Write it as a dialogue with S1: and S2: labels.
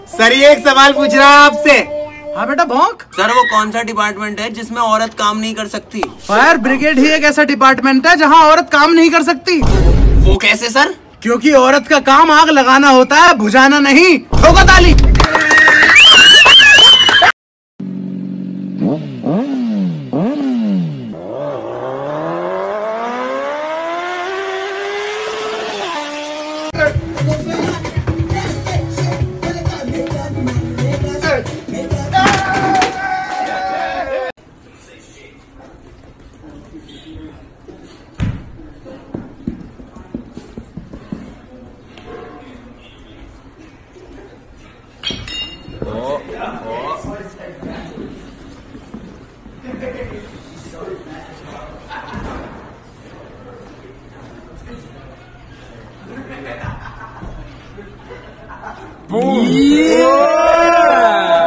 S1: Sir ये एक सवाल पूछ रहा है आपसे।
S2: हाँ बेटा भौंक।
S3: सर वो कौन सा डिपार्टमेंट है जिसमें औरत काम नहीं कर सकती?
S2: फायर ब्रिगेड ही एक ऐसा डिपार्टमेंट है जहाँ औरत काम नहीं कर सकती।
S3: वो कैसे सर?
S2: क्योंकि औरत का काम आग लगाना होता है, बुझाना नहीं। ठोको ताली।
S1: Boom.